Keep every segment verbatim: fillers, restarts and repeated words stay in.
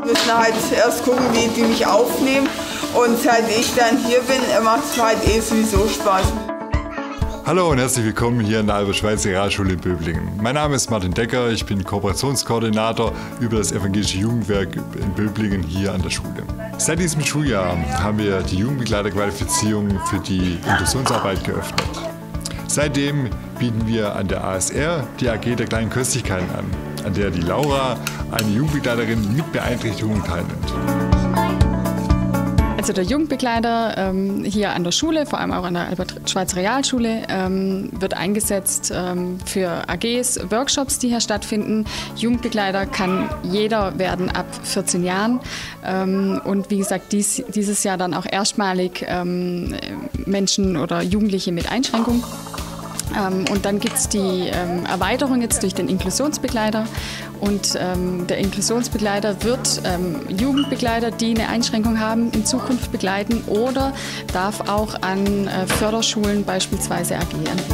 müssen halt erst gucken, wie die mich aufnehmen. Und seit ich dann hier bin, macht es halt eh sowieso Spaß. Hallo und herzlich willkommen hier in der Albert-Schweitzer Realschule in Böblingen. Mein Name ist Martin Decker, ich bin Kooperationskoordinator über das Evangelische Jugendwerk in Böblingen hier an der Schule. Seit diesem Schuljahr haben wir die Jugendbegleiterqualifizierung für die Inklusionsarbeit geöffnet. Seitdem bieten wir an der A S R die A G der kleinen Köstlichkeiten an, an der die Laura, eine Jugendbegleiterin mit Beeinträchtigung, teilnimmt. Also der Jugendbegleiter ähm, hier an der Schule, vor allem auch an der Albert-Schweitzer Realschule, ähm, wird eingesetzt ähm, für A Gs, Workshops, die hier stattfinden. Jugendbegleiter kann jeder werden ab vierzehn Jahren ähm, und wie gesagt dies, dieses Jahr dann auch erstmalig ähm, Menschen oder Jugendliche mit Einschränkung. Ähm, und dann gibt es die ähm, Erweiterung jetzt durch den Inklusionsbegleiter. Und ähm, der Inklusionsbegleiter wird ähm, Jugendbegleiter, die eine Einschränkung haben, in Zukunft begleiten oder darf auch an äh, Förderschulen beispielsweise A G anbieten.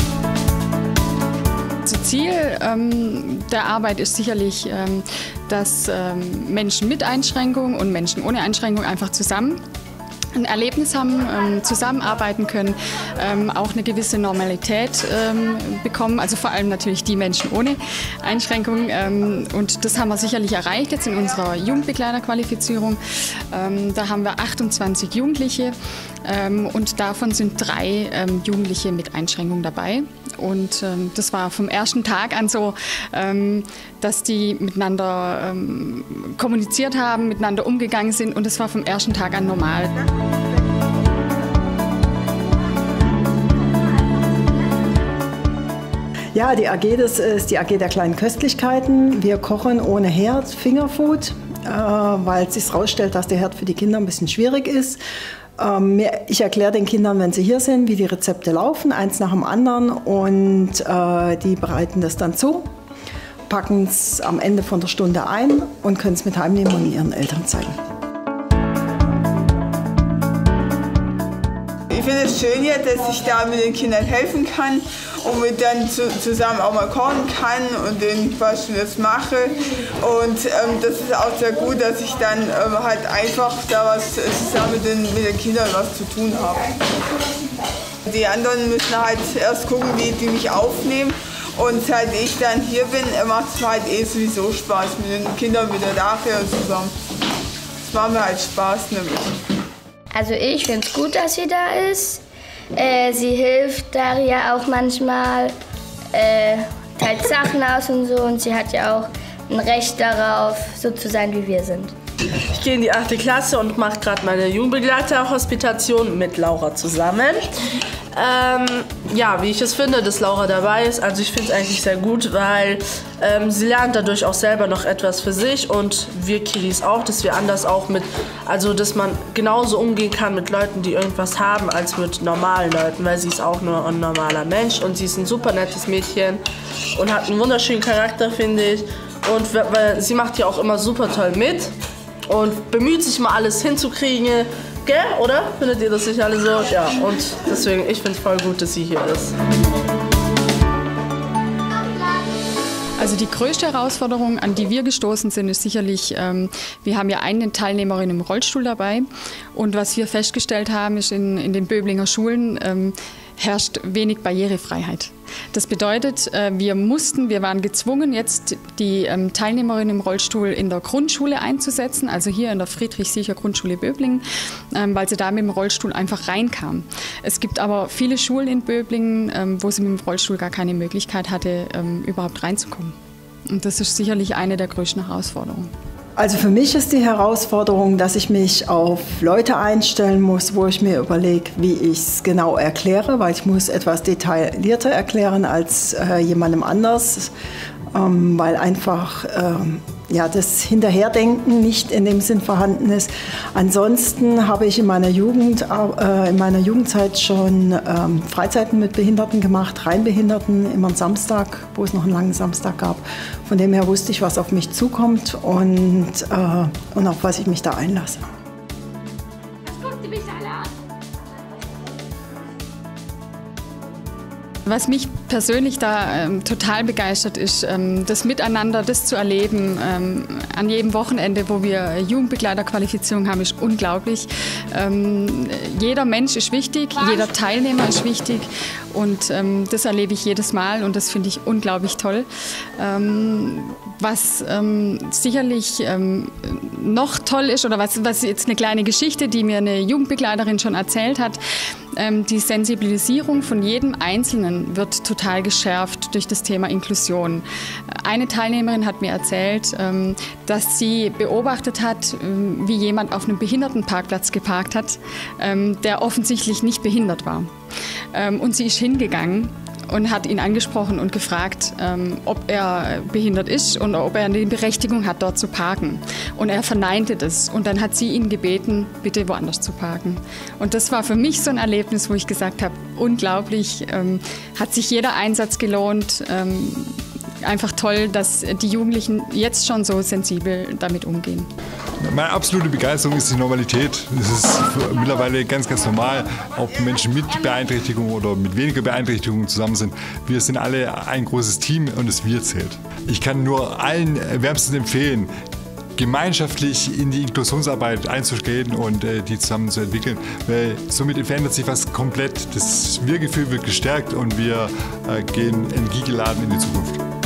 Das Ziel ähm, der Arbeit ist sicherlich, ähm, dass ähm, Menschen mit Einschränkung und Menschen ohne Einschränkung einfach zusammen ein Erlebnis haben, ähm, zusammenarbeiten können, ähm, auch eine gewisse Normalität ähm, bekommen, also vor allem natürlich die Menschen ohne Einschränkung. Ähm, und das haben wir sicherlich erreicht jetzt in unserer Jugendbegleiterqualifizierung. Ähm, da haben wir achtundzwanzig Jugendliche ähm, und davon sind drei ähm, Jugendliche mit Einschränkung dabei. Und ähm, das war vom ersten Tag an so, ähm, dass die miteinander ähm, kommuniziert haben, miteinander umgegangen sind und es war vom ersten Tag an normal. Ja, die A G, das ist die A G der kleinen Köstlichkeiten. Wir kochen ohne Herd, Fingerfood, äh, weil es sich herausstellt, dass der Herd für die Kinder ein bisschen schwierig ist. Ähm, ich erkläre den Kindern, wenn sie hier sind, wie die Rezepte laufen, eins nach dem anderen, und äh, die bereiten das dann zu, packen es am Ende von der Stunde ein und können es mit heimnehmen und ihren Eltern zeigen. Ich finde es schön hier, dass ich da mit den Kindern helfen kann und mit dann zu, zusammen auch mal kochen kann und denen was Schönes mache. Und ähm, das ist auch sehr gut, dass ich dann ähm, halt einfach da was zusammen mit den, mit den Kindern was zu tun habe. Die anderen müssen halt erst gucken, wie die mich aufnehmen. Und seit ich dann hier bin, macht es halt eh sowieso Spaß mit den Kindern, mit der Nachher zusammen. Es macht mir halt Spaß nämlich. Also ich finde es gut, dass sie da ist. Äh, sie hilft Daria auch manchmal, äh, teilt Sachen aus und so. Und sie hat ja auch ein Recht darauf, so zu sein, wie wir sind. Ich gehe in die achte Klasse und mache gerade meine Jugendbegleiterhospitation mit Laura zusammen. Ähm, ja, wie ich es finde, dass Laura dabei ist. Also ich finde es eigentlich sehr gut, weil ähm, sie lernt dadurch auch selber noch etwas für sich und wir Kiddies auch, dass wir anders auch mit, also dass man genauso umgehen kann mit Leuten, die irgendwas haben, als mit normalen Leuten, weil sie ist auch nur ein normaler Mensch und sie ist ein super nettes Mädchen und hat einen wunderschönen Charakter, finde ich. Und weil sie macht ja auch immer super toll mit und bemüht sich mal alles hinzukriegen. Gell, oder? Findet ihr das nicht alle so? Ja, und deswegen, ich finde es voll gut, dass sie hier ist. Also die größte Herausforderung, an die wir gestoßen sind, ist sicherlich, ähm, wir haben ja eine Teilnehmerin im Rollstuhl dabei. Und was wir festgestellt haben, ist, in, in den Böblinger Schulen ähm, herrscht wenig Barrierefreiheit. Das bedeutet, äh, wir mussten, wir waren gezwungen, jetzt die ähm, Teilnehmerin im Rollstuhl in der Grundschule einzusetzen, also hier in der Friedrich-Siecher-Grundschule Böblingen, ähm, weil sie da mit dem Rollstuhl einfach reinkam. Es gibt aber viele Schulen in Böblingen, ähm, wo sie mit dem Rollstuhl gar keine Möglichkeit hatte, ähm, überhaupt reinzukommen. Und das ist sicherlich eine der größten Herausforderungen. Also für mich ist die Herausforderung, dass ich mich auf Leute einstellen muss, wo ich mir überlege, wie ich es genau erkläre, weil ich muss etwas detaillierter erklären als äh, jemandem anders, ähm, weil einfach ähm, ja, das Hinterherdenken nicht in dem Sinn vorhanden ist. Ansonsten habe ich in meiner Jugend, äh, in meiner Jugendzeit schon ähm, Freizeiten mit Behinderten gemacht, rein Behinderten, immer am Samstag, wo es noch einen langen Samstag gab. Von dem her wusste ich, was auf mich zukommt und, äh, und auf was ich mich da einlasse. Was guckt ihr mich alle an? Was mich persönlich da ähm, total begeistert ist, ähm, das Miteinander, das zu erleben. Ähm, an jedem Wochenende, wo wir Jugendbegleiterqualifizierung haben, ist unglaublich. Ähm, jeder Mensch ist wichtig, jeder Teilnehmer ist wichtig und ähm, das erlebe ich jedes Mal und das finde ich unglaublich toll. Ähm, was ähm, sicherlich ähm, noch toll ist oder was, was jetzt eine kleine Geschichte, die mir eine Jugendbegleiterin schon erzählt hat, ähm, die Sensibilisierung von jedem Einzelnen wird total geschärft durch das Thema Inklusion. Eine Teilnehmerin hat mir erzählt, ähm, dass sie beobachtet hat, ähm, wie jemand auf einem Behindertenparkplatz geparkt hat, ähm, der offensichtlich nicht behindert war. Ähm, und sie ist hingegangen und hat ihn angesprochen und gefragt, ähm, ob er behindert ist und ob er eine Berechtigung hat, dort zu parken. Und er verneinte das. Und dann hat sie ihn gebeten, bitte woanders zu parken. Und das war für mich so ein Erlebnis, wo ich gesagt habe, unglaublich, ähm, hat sich jeder Einsatz gelohnt. Ähm, einfach toll, dass die Jugendlichen jetzt schon so sensibel damit umgehen. Meine absolute Begeisterung ist die Normalität. Es ist mittlerweile ganz, ganz normal, ob Menschen mit Beeinträchtigung oder mit weniger Beeinträchtigung zusammen sind. Wir sind alle ein großes Team und das Wir zählt. Ich kann nur allen wärmstens empfehlen, gemeinschaftlich in die Inklusionsarbeit einzugehen und äh, die zusammen zu entwickeln, weil somit verändert sich was komplett. Das Wir-Gefühl wird gestärkt und wir äh, gehen energiegeladen in die Zukunft.